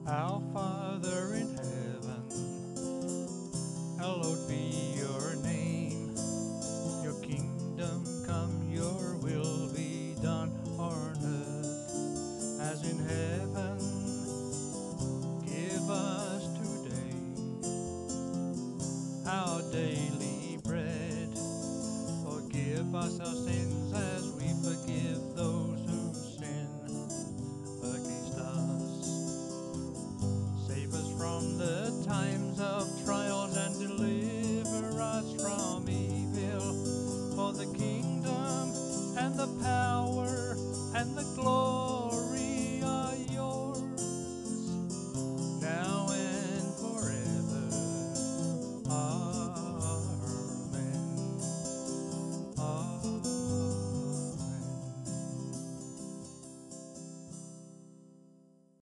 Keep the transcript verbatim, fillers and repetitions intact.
Our Father in heaven, hallowed be your name. Your kingdom come, your will be done on earth as in heaven. Give us today our daily bread. Forgive us our sins